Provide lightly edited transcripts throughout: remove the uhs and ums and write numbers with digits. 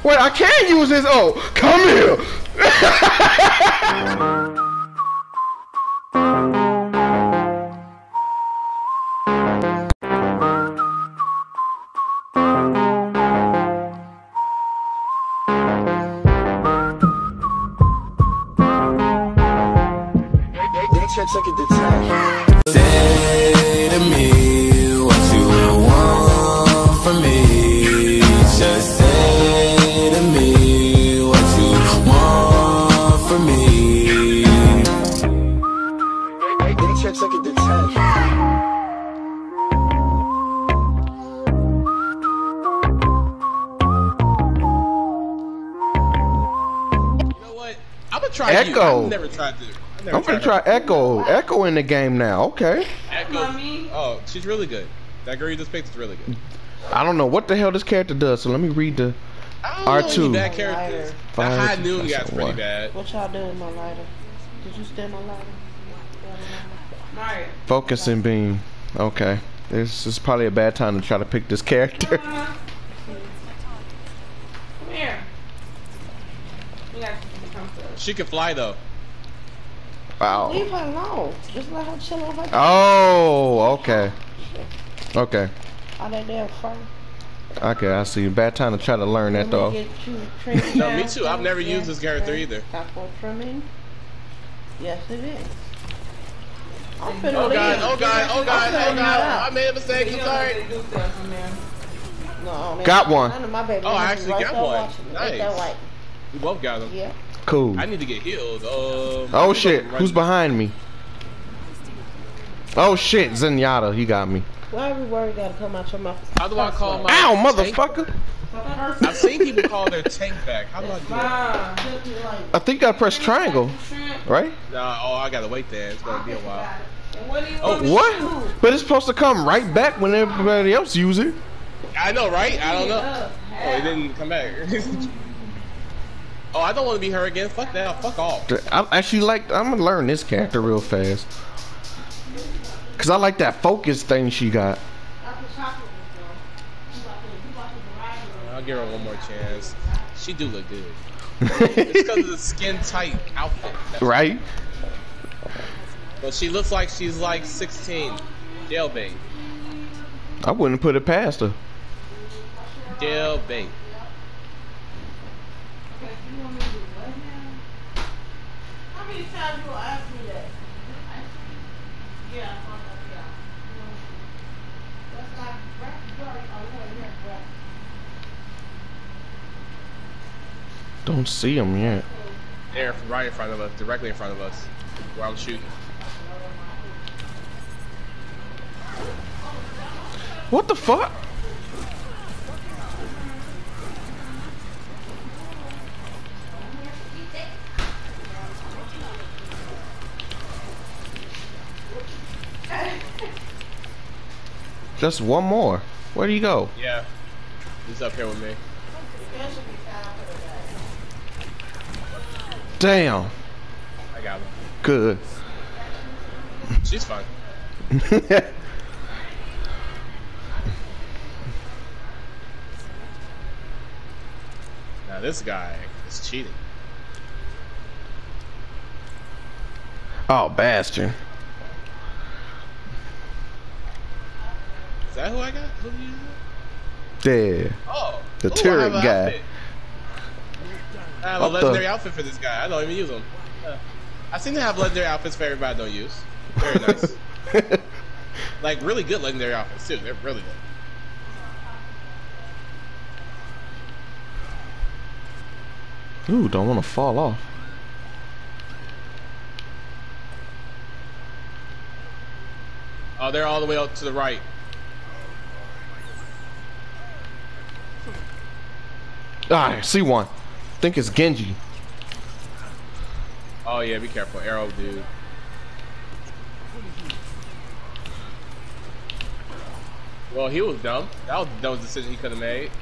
Wait, I can use this. Oh, come here. Say to me what you want from me. Just say to me what you want from me. Check it to 10. I'm gonna try Echo. you. I've never tried to. I'm gonna try Echo. Echo in the game now. Okay. Echo. Oh, she's really good. That girl you just picked is really good. I don't know what the hell this character does, so let me read the R2. Bad characters. The High Noon guy's pretty bad. What y'all doing with my lighter? Did you steal my lighter? Mario. Focusing beam. Okay. This is probably a bad time to try to pick this character. Come here. She can fly though. Wow. Leave her alone. Just let her chill on her. Oh, okay. Okay. All that damn fur. Okay, I see. Bad time to try to learn that though. No, me too. I've never used this character either. Stop for trimming. Yes, it is. Oh god, oh god, oh god, oh god. I made a mistake. I'm sorry. No, got one. Oh, I actually got one. Nice. We both got them. Yeah. Cool. I need to get healed. Oh shit, who's behind me? Oh shit, Zenyatta, he got me. Why every word gotta come out your mouth? How do I call my Ow, tank? motherfucker! I've seen people call their tank back. How do I do that? I think I press triangle, right? Nah, oh, I gotta wait there. It's gonna be a while. Oh, what? But it's supposed to come right back when everybody else use it. I know, right? I don't know. Oh, it didn't come back. Oh, I don't want to be her again. Fuck that. Fuck off. I actually like. I'm gonna learn this character real fast. Cause I like that focus thing she got. I'll give her one more chance. She do look good. It's because of the skin tight outfit. Right? But she looks like she's like 16. Jailbait. I wouldn't put it past her. Jailbait. How many times you ask me that? Yeah. Don't see him yet. They're right in front of us, directly in front of us, where I'm shooting. What the fuck? Just one more. Where do you go? Yeah. He's up here with me. Damn. I got him. Good. She's fine. Now this guy is cheating. Oh, Bastion. Is that who I got? Who do you use? Yeah. Oh. The ooh, turret I have an guy. outfit. I have What a legendary outfit for this guy. I don't even use them. I seem to have legendary outfits for everybody I don't use. Very nice. Like really good legendary outfits too. They're really good. Ooh, don't want to fall off. Oh, they're all the way up to the right. Ah, I see one. Think it's Genji. Oh yeah, be careful, arrow dude. Well, he was dumb. That was the dumbest decision he could have made.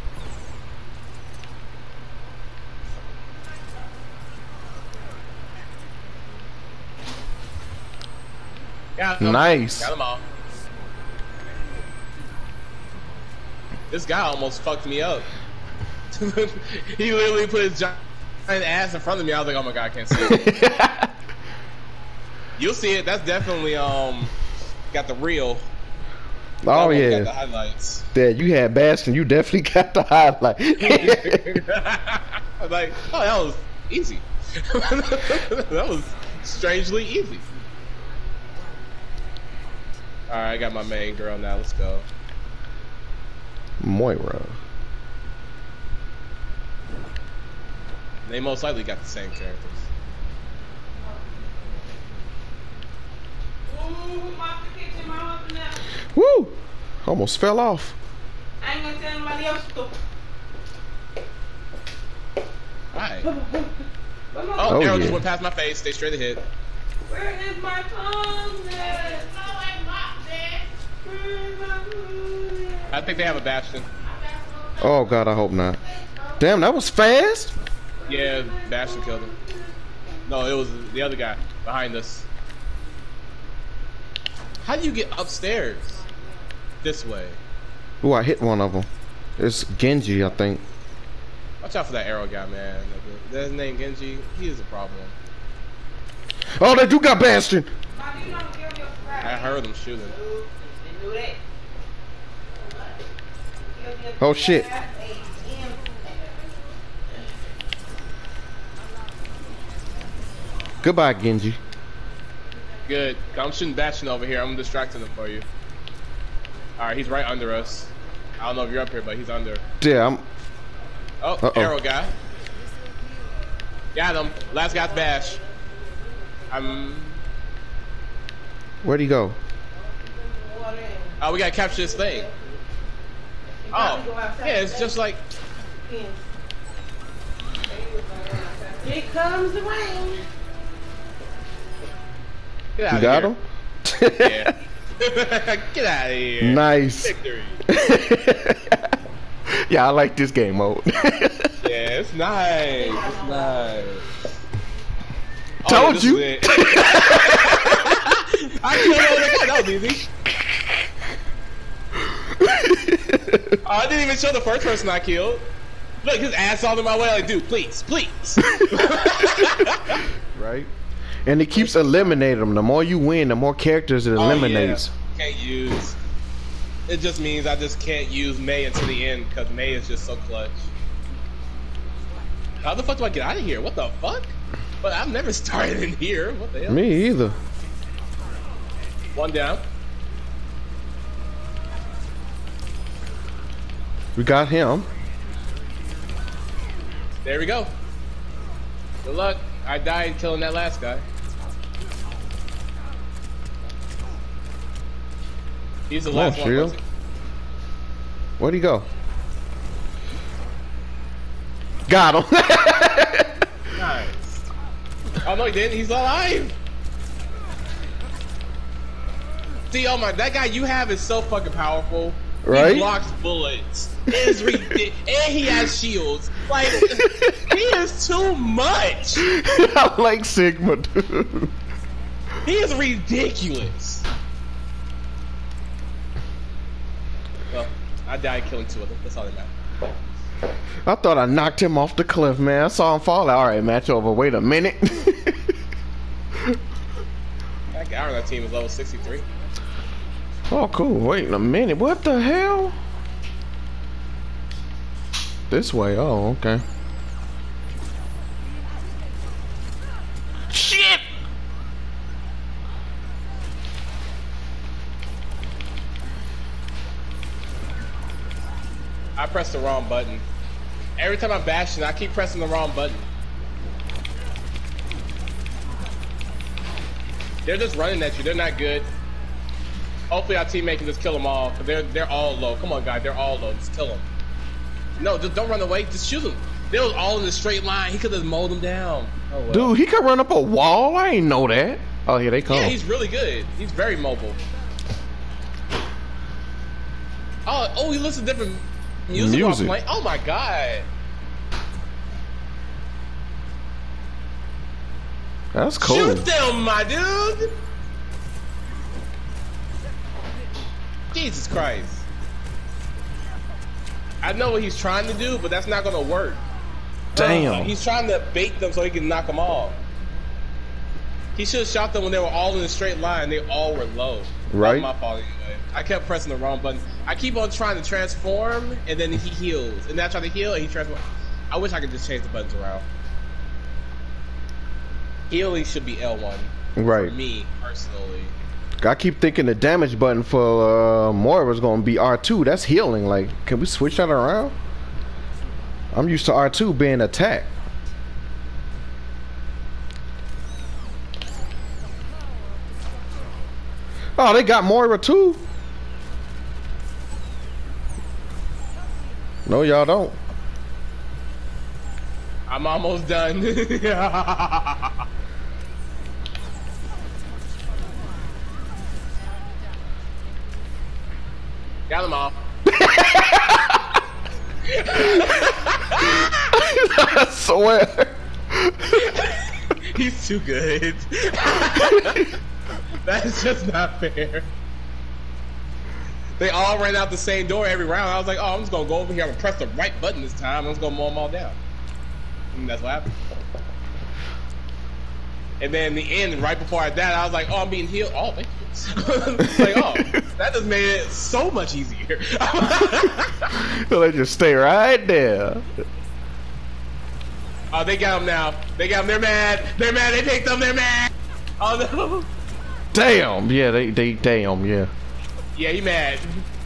Got him. Nice. Got him all. This guy almost fucked me up. He literally put his giant ass in front of me. I was like, oh my god, I can't see it. You'll see it. That's definitely got the real. Oh yeah. Got the highlights. Yeah, you had Bastion. You definitely got the highlight. I was like, oh, that was easy. That was strangely easy. All right, I got my main girl now. Let's go. Moira. They most likely got the same characters. Woo! Almost fell off. I ain't gonna tell anybody else to. Alright. Oh, Oh, arrow yeah. just went past my face. Stay straight ahead. where is my phone at? I think they have a Bastion. Oh god, I hope not. Damn, that was fast. Yeah, Bastion killed him. No, it was the other guy behind us. How do you get upstairs? This way. Ooh, I hit one of them. It's Genji, I think. Watch out for that arrow guy, man. That's his name, Genji. He is a problem. Oh, they do got Bastion. I heard him shooting. Oh shit. Goodbye, Genji. Good. I'm shooting Bastion over here. I'm distracting him for you. Alright, he's right under us. I don't know if you're up here, but he's under. Yeah, I'm. Oh, Uh-oh. arrow guy. Got him. Last guy's bash. Where'd he go? Oh, we gotta capture this thing. Oh, yeah, it's just like. Here comes the rain. Get out You of got here. him? Yeah. Get out of here. Nice. Victory. Yeah, I like this game mode. Yeah, it's nice. It's nice. Told this you. is it. I killed all the guy. That was easy. Oh, I didn't even show the first person I killed. Look, his ass all in my way. Like, dude, please, please. Right? And it keeps eliminating them. The more you win, the more characters it eliminates. Oh, yeah. Can't use. It just means I just can't use May until the end because May is just so clutch. How the fuck do I get out of here? What the fuck? But I've never started in here. What the hell? Me either. One down. We got him. There we go. Good luck. I died killing that last guy. He's the last one. Shield. Where'd he go? Got him. Nice. Oh no, he didn't. He's alive. See, oh my, that guy you have is so fucking powerful. Right? He blocks bullets. It's ridiculous. And he has shields. Like, he is too much. I like Sigma, dude. He is ridiculous. Well, I died killing two of them. That's all that matters. I thought I knocked him off the cliff, man. I saw him fall. All right, match over. Wait a minute. That guy on that team is level 63. Oh, cool. Wait a minute. What the hell? This way. Oh, okay. Shit! I pressed the wrong button. Every time I'm bashing, I keep pressing the wrong button. They're just running at you. They're not good. Hopefully our teammate can just kill them all, because they're all low. Come on, guys. They're all low. Just kill them. No, just don't run away. Just shoot them. They was all in a straight line. He could have mowed them down. Oh, well. Dude, he could run up a wall? I ain't know that. Oh, here they come. Yeah, he's really good. He's very mobile. Oh, he listens to different music while playing. Oh my god. That's cool. Shoot them, my dude. Jesus Christ. I know what he's trying to do, but that's not gonna work. Damn. He's trying to bait them so he can knock them off. He should have shot them when they were all in a straight line. They all were low. Right. Not my fault anyway. I kept pressing the wrong button. I keep on trying to transform, and then he heals. And then I try to heal, and he transforms. I wish I could just change the buttons around. Healing should be L1. Right. For me, personally. I keep thinking the damage button for Moira is gonna be R2. That's healing. Like, can we switch that around? I'm used to R2 being attack. Oh, they got Moira too? No, y'all don't. I'm almost done. Got them all. I swear. He's too good. That's just not fair. They all ran out the same door every round. I was like, oh, I'm just gonna go over here and press the right button this time. I'm just gonna mow them all down. And that's what happened. And then in the end, right before I died, I was like, oh, I'm being healed. Oh, thank you. Like, oh, that just made it so much easier. They just stay right there. Oh, they got them now. They got them. They're mad. They're mad. They picked them. They're mad. Oh no. Damn. Yeah, they damn. Yeah. Yeah, he mad.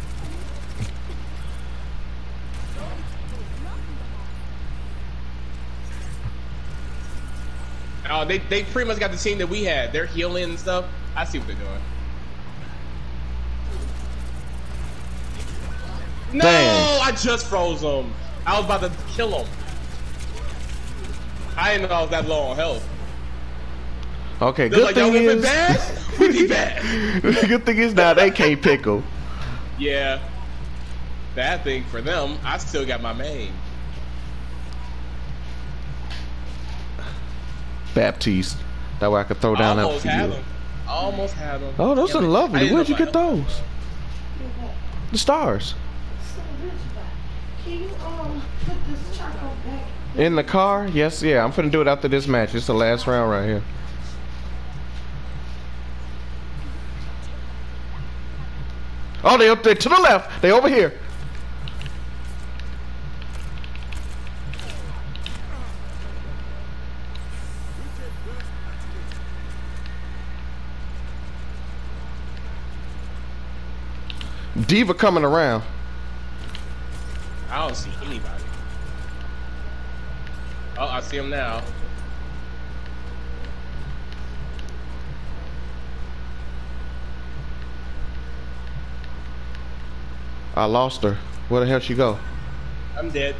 Oh, they pretty much got the team that we had. They're healing and stuff. I see what they're doing. No, Damn. I just froze them. I was about to kill them. I didn't know I was that low on health. Okay, They're good like, thing yo, we is, bad? We be bad. good thing is now they can't pickle. Yeah. Bad thing for them, I still got my main. Baptiste. That way I could throw down that Almost had field. them. Almost had them. Oh, those are lovely. Where'd you get those? those? The stars. Can you put this charcoal back? In the car? Yes, yeah. I'm finna do it after this match. It's the last round right here. Oh, they up there to the left. They over here. Diva coming around. I don't see anybody. Oh, I see him now. I lost her. Where the hell she go? I'm dead.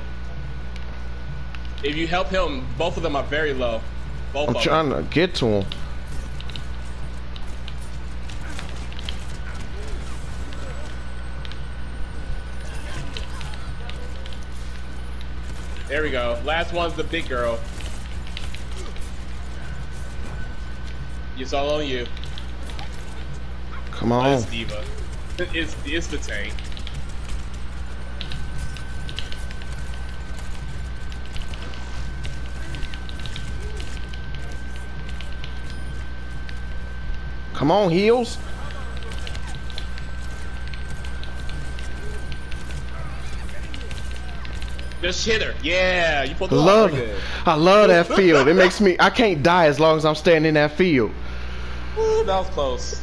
If you help him, both of them are very low. Both I'm of trying them. to get to him. There we go. Last one's the big girl. It's all on you. Come Oh, on. it's Diva. It's the tank. Come on, heels. Just hit her. Yeah, you put the Love it. I love that field. It makes me. I can't die as long as I'm standing in that field. Ooh, that was close.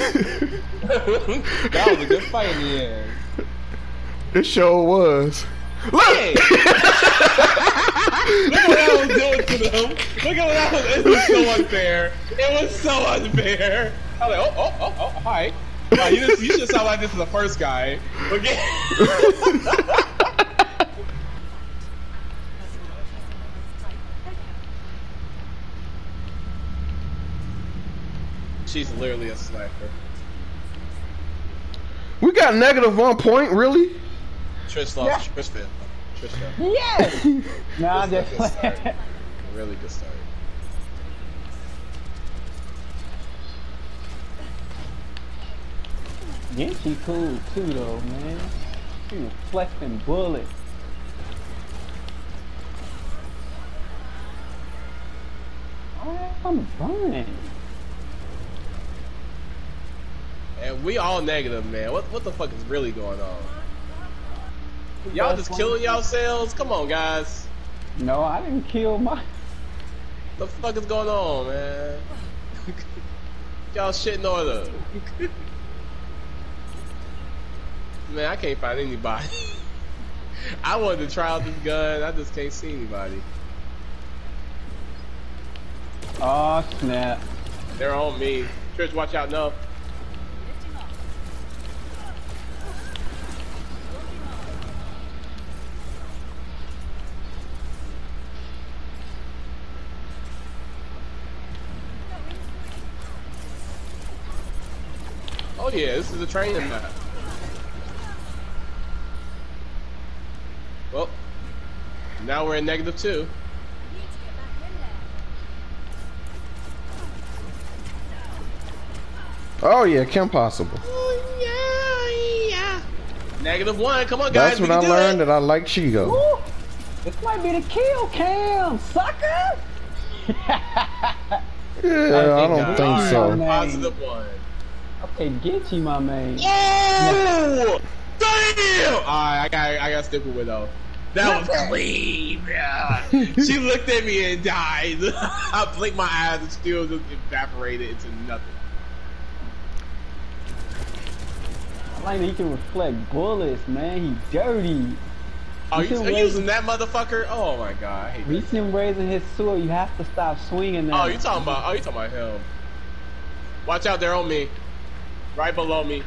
That was a good fight in the end. It sure was. Look! Hey! Look what I was doing to them. Look at what I was. It was so unfair. It was so unfair. I was like, oh, hi. You should sound like this is the first guy. Okay. She's literally a sniper. We got -1 point, really? Trish lost. Trish failed. Trish failed. Yes! No, I'm just Good start. A really good start. Yeah, she cool too though, man. She was flexing bullets. I'm burning. And we all negative, man. What the fuck is really going on? Y'all just killing yourselves? Come on, guys. No, I didn't kill my. The fuck is going on, man? Y'all shit in order. Man, I can't find anybody. I wanted to try out this gun. I just can't see anybody. Oh snap! They're on me. Trish, watch out, no. Oh yeah, this is a training map. Well, now we're in -2. Oh yeah, Kim Possible. Oh yeah. -1. Come on, guys. That's when I learned that I like Shigo. Woo! This might be the kill cam, sucker. Yeah, I don't think so. +1. Okay, get you, my man. Oh! Damn! Alright, I got stupid with though. That was clean, yeah. She looked at me and died. I blinked my eyes and still just evaporated into nothing. I like that he can reflect bullets, man. He dirty. Oh, you using that motherfucker? Oh my god, I hate When you see him raising his sword, you have to stop swinging now. Oh, you talking about him. Watch out, they're on me. Right below me.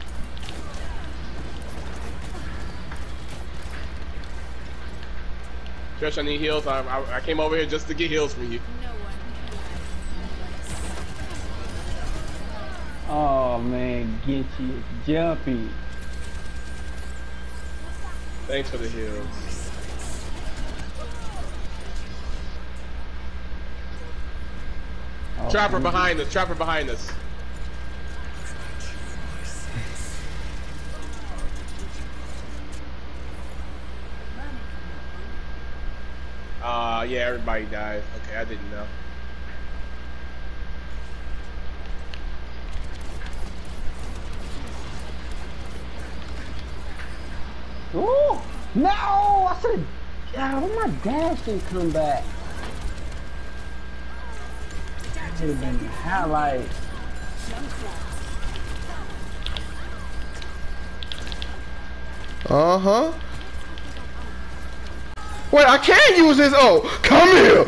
Trish, I need heals. I came over here just to get heals for you. Oh man, get you, jumpy. Thanks for the heals. Oh, Trapper behind us. Trapper behind us. Yeah, everybody died. Okay, I didn't know. Ooh! No! I said, God, when my dash didn't come back. That should have been the highlight. Uh-huh. Wait, I can't use this. Oh, come here.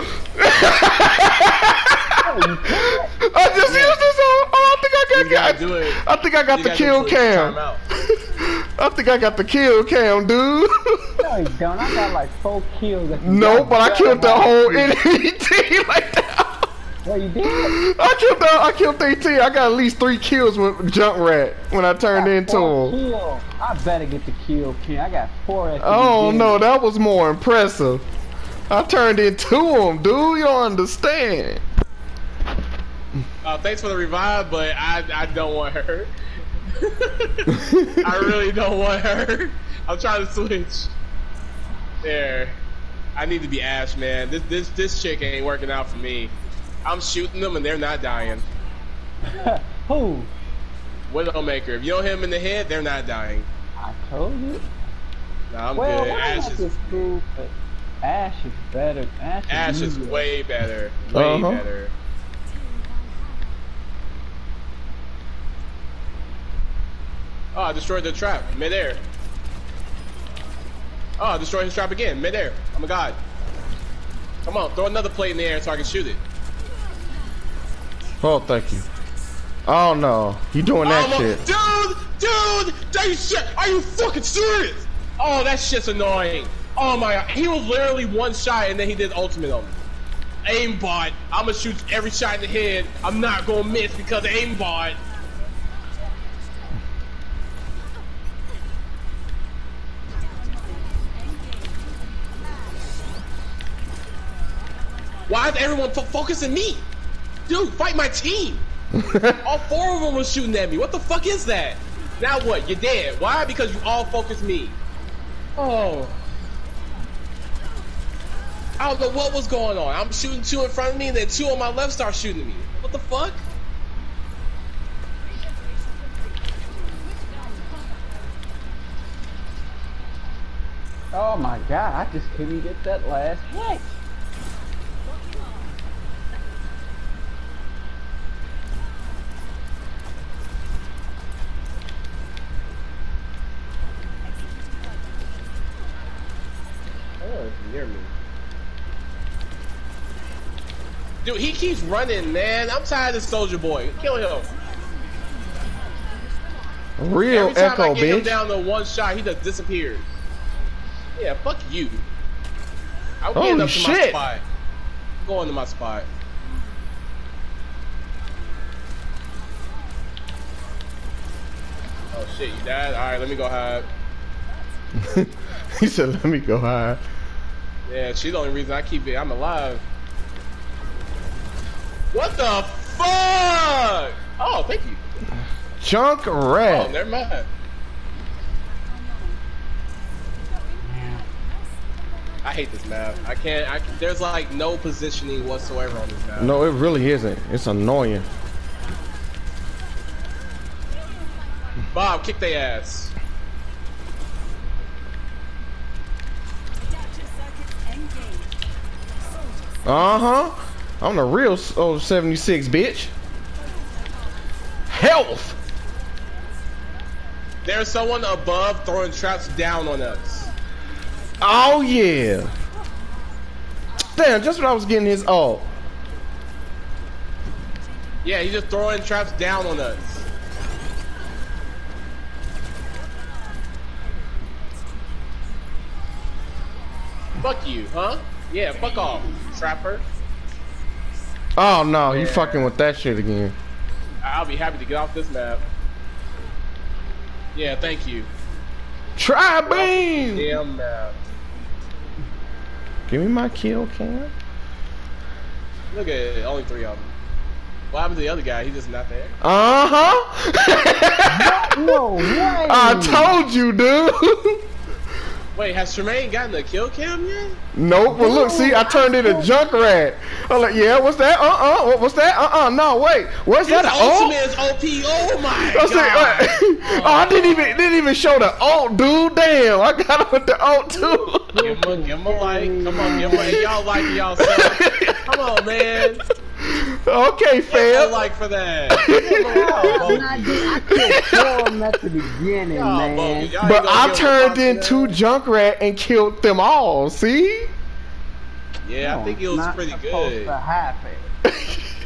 I just used this. Oh, I think I got the kill cam. I think I got the kill cam, dude. No, you don't. I got like 4 kills. No, but I killed the whole enemy team like that. What you did? I killed their team. I got at least 3 kills with Junkrat when I turned into him. Kill. I better get the kill cam. I got 4 at the Oh beginning. no, that was more impressive. I turned into him, dude. You don't understand. Thanks for the revive, but I don't want her. I really don't want her. I'm trying to switch. There. I need to be Ash, man. This chick ain't working out for me. I'm shooting them and they're not dying. Who? Widowmaker. If you don't hit them in the head, they're not dying. I told you. Nah, I'm Well, good. Ash is cool, but Ash is better. Ash is easier. way better. Way better. Oh, I destroyed the trap. Mid-air. Oh, I destroyed his trap again. Mid-air. Oh my god. Come on, throw another plate in the air so I can shoot it. Oh, thank you. Oh no, you doing that shit. Dude! Are you fucking serious? Oh, that shit's annoying. Oh my god. He was literally one shot and then he did ultimate on me. Aimbot. I'ma shoot every shot in the head. I'm not gonna miss because of aimbot. Why is everyone focusing me? Dude, fight my team. All 4 of them were shooting at me. What the fuck is that? Now what? You're dead. Why? Because you all focused me. Oh. I don't know what was going on. I'm shooting 2 in front of me, and then 2 on my left start shooting me. What the fuck? Oh my god, I just couldn't get that last hit. Oh, it's near me. Dude, he keeps running, man. I'm tired of Soldier Boy. Kill him. Real Every time Echo, I get him bitch. down to 1 shot, he just disappears. Yeah, fuck you. I'm Holy getting up to my shit. spot. I'm going to my spot. Oh shit, you died? Alright, let me go hide. He said, "Let me go hide." Yeah, she's the only reason I keep it. I'm alive. What the fuck? Oh, thank you. Junk Oh, rat. never mind. I hate this map. I can't. There's like no positioning whatsoever on this map. No, it really isn't. It's annoying. Bob, kick their ass. Uh-huh. I'm the real old 76, bitch. Health. There's someone above throwing traps down on us. Oh, yeah. Damn, just when I was getting his ult. Yeah, he's just throwing traps down on us. Fuck you, huh? Yeah, fuck off, trapper. Oh, no. You Yeah. fucking with that shit again. I'll be happy to get off this map. Yeah, thank you. Try beam. Damn map. Give me my kill cam. Look at it, only 3 of them. What happened to the other guy? He's just not there. Uh-huh. No way. I told you, dude. Wait, has Tremaine gotten a kill cam yet? Nope. Well, look, see, I turned into Junkrat. I'm like, yeah, what's that? What's that? No, wait. What's His that? An ult? ultimate is OP. Oh my I god. said, oh, I didn't even show the ult, dude. Damn, I got him with the ult too. Give him a like. Come on, give him a y'all like y'all self. Come on, man. Okay, Give him a fam. like for that. Give him a like, I killed 4 of them at the beginning, y'all, man. bogus. Y'all ain't But gonna I give him a turned like for into that. Junkrat and killed them all. See? Yeah, I think it was Not pretty supposed good. to happen.